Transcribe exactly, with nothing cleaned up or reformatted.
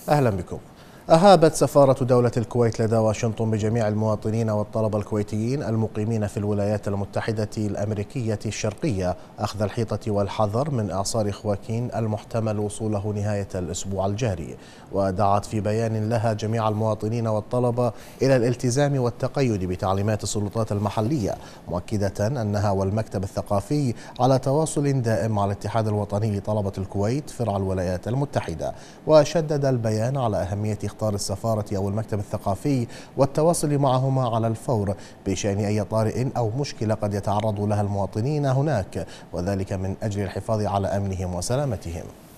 أهلا بكم. أهابت سفارة دولة الكويت لدى واشنطن بجميع المواطنين والطلبة الكويتيين المقيمين في الولايات المتحدة الأمريكية الشرقية أخذ الحيطة والحذر من إعصار خواكين المحتمل وصوله نهاية الأسبوع الجاري. ودعت في بيان لها جميع المواطنين والطلبة إلى الالتزام والتقيد بتعليمات السلطات المحلية، مؤكدة أنها والمكتب الثقافي على تواصل دائم مع الاتحاد الوطني لطلبة الكويت فرع الولايات المتحدة. وشدد البيان على أهمية اختار السفارة أو المكتب الثقافي والتواصل معهما على الفور بشأن أي طارئ أو مشكلة قد يتعرض لها المواطنين هناك، وذلك من أجل الحفاظ على أمنهم وسلامتهم.